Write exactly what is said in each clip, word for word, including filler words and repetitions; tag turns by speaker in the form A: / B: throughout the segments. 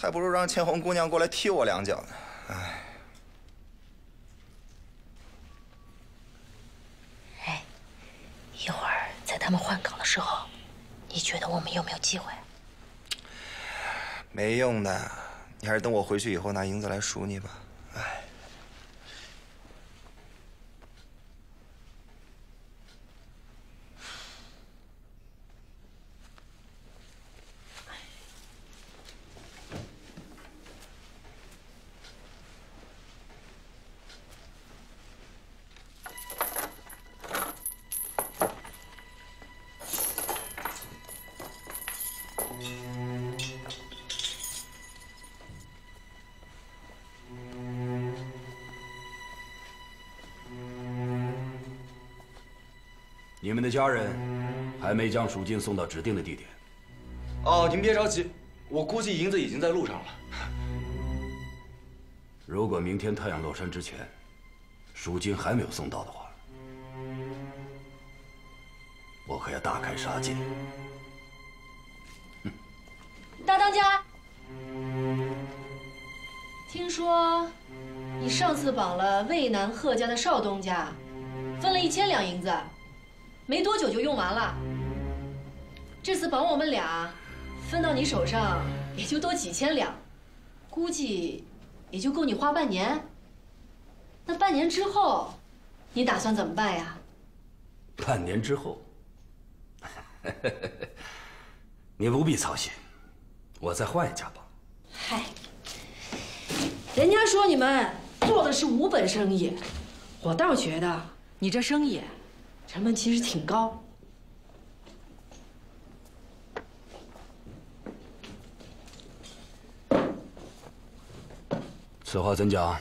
A: 还不如让千红姑娘过来踢我两脚呢。哎。
B: 哎，一会儿在他们换岗的时候，你觉得我们有没有机会？
A: 没用的，你还是等我回去以后拿银子来赎你吧。哎。
C: 你们的家人还没将赎金送到指定的地点。
D: 哦，您别着急，我估计银子已经在路上了。
C: 如果明天太阳落山之前，赎金还没有送到的话，我可要大开杀戒。
B: 大当家，听说你上次绑了渭南贺家的少东家，分了一千两银子。 没多久就用完了。这次绑我们俩，分到你手上也就多几千两，估计也就够你花半年。那半年之后，你打算怎么办呀？
C: 半年之后，你不必操心，我再换一家吧。
B: 嗨，人家说你们做的是无本生意，我倒觉得你这生意。 成本其实挺高。
C: 此话怎讲？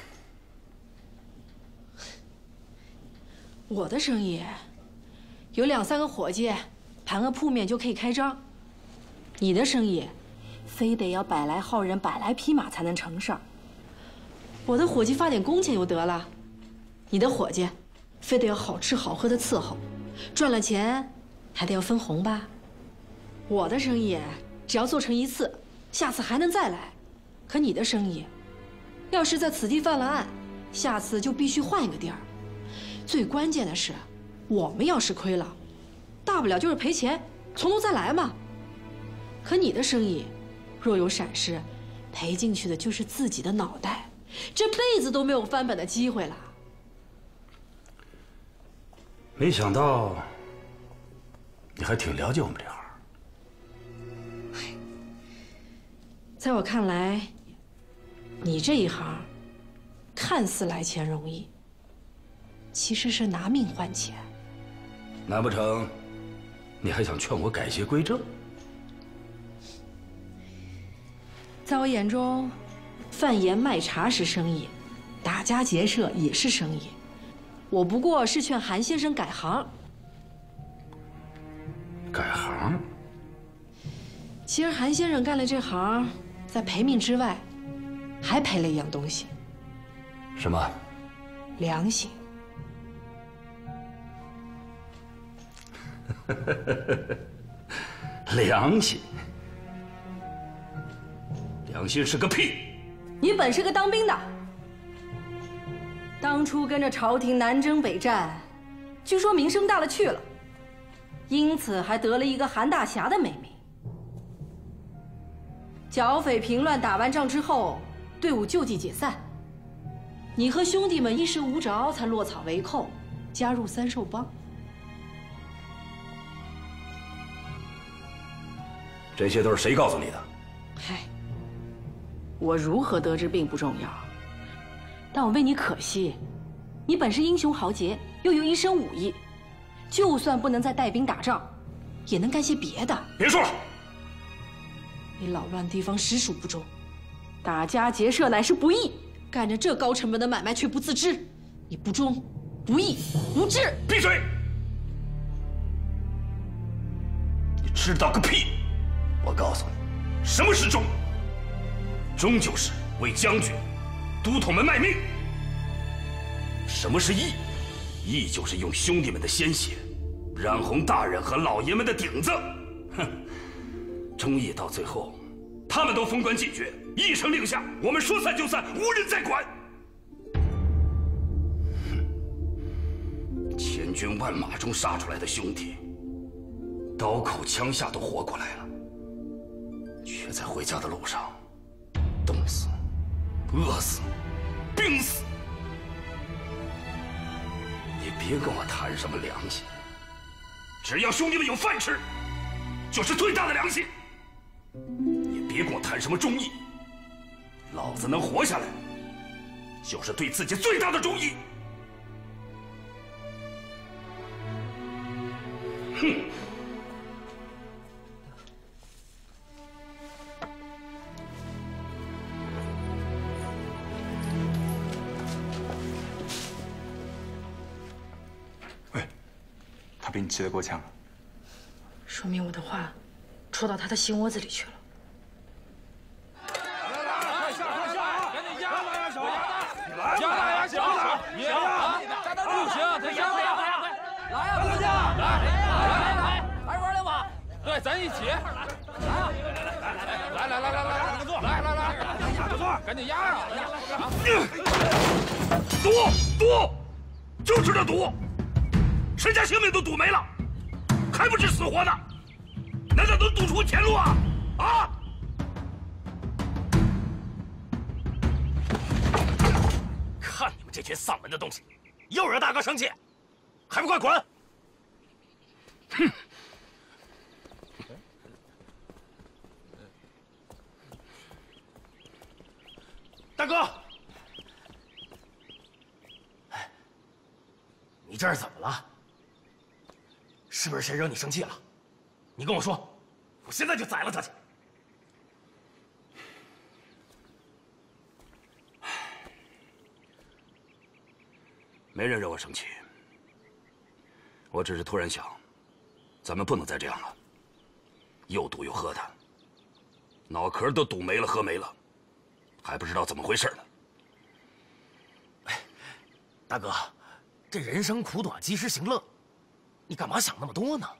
B: 我的生意有两三个伙计，盘个铺面就可以开张。你的生意，非得要百来号人、百来匹马才能成事儿。我的伙计发点工钱就得了，你的伙计。 非得要好吃好喝的伺候，赚了钱还得要分红吧？我的生意只要做成一次，下次还能再来。可你的生意，要是在此地犯了案，下次就必须换一个地儿。最关键的是，我们要是亏了，大不了就是赔钱，从头再来嘛。可你的生意，若有闪失，赔进去的就是自己的脑袋，这辈子都没有翻本的机会了。
C: 没想到你还挺了解我们这行。
B: 在我看来，你这一行看似来钱容易，其实是拿命换钱。
C: 难不成你还想劝我改邪归正？
B: 在我眼中，贩盐卖茶是生意，打家劫舍也是生意。 我不过是劝韩先生改行。
C: 改行？
B: 其实韩先生干了这行，在赔命之外，还赔了一样东西。
C: 什么？
B: 良心。
C: 良心？良心是个屁！
B: 你本是个当兵的。 当初跟着朝廷南征北战，据说名声大了去了，因此还得了一个韩大侠的美名。剿匪平乱打完仗之后，队伍就地解散，你和兄弟们一时无着，才落草为寇，加入三兽帮。
C: 这些都是谁告诉你的？
B: 嗨，我如何得知并不重要。 但我为你可惜，你本是英雄豪杰，又有一身武艺，就算不能再带兵打仗，也能干些别的。
C: 别说了，
B: 你扰乱地方实属不忠，打家劫舍乃是不义，干着这高成本的买卖却不自知，你不忠、不义、无知。
C: 闭嘴！你知道个屁！我告诉你，什么是忠？忠就是为将军。 都统们卖命。什么是义？义就是用兄弟们的鲜血，染红大人和老爷们的顶子。哼，忠义到最后， 他们都封官进爵，一声令下，我们说散就散，无人再管。千军万马中杀出来的兄弟，刀口枪下都活过来了，却在回家的路上冻死、饿死、病死。你别跟我谈什么良心，只要兄弟们有饭吃，就是最大的良心。你别跟我谈什么忠义，老子能活下来，就是对自己最大的忠义。哼！
D: 喂，他比你吃的够呛。
B: 说明我的话戳到他的心窝子里去了。
E: 来来来，快下快下啊！赶紧压！小鸭子，加大呀，小子，你啊，不行，得加大！来呀，大家，来来来，还玩两把？对，咱一起。来啊！来来来来来，打个坐，来来来，打个坐，赶紧压啊！
C: 赌赌，就知道赌，谁家性命都赌没了，还不知死活呢？难道能赌出前路啊？啊！
F: 看你们这群丧门的东西，又惹大哥生气，还不快滚！
C: 哼！
F: 大哥，你这是怎么了？是不是谁惹你生气了？你跟我说，我现在就宰了他去。
C: 没人惹我生气，我只是突然想，咱们不能再这样了。又赌又喝的，脑壳都赌没了，喝没了，还不知道怎么回事呢。
F: 哎，大哥，这人生苦短，及时行乐，你干嘛想那么多呢？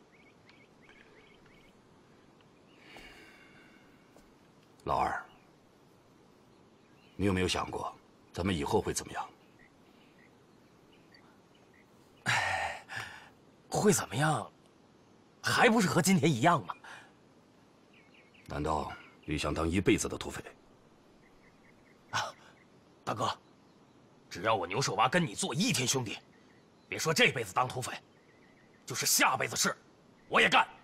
C: 老二，你有没有想过，咱们以后会怎么样？
F: 哎，会怎么样？还不是和今天一样吗？
C: 难道你想当一辈子的土匪？
F: 啊，大哥，只要我牛守娃跟你做一天兄弟，别说这辈子当土匪，就是下辈子是，我也干。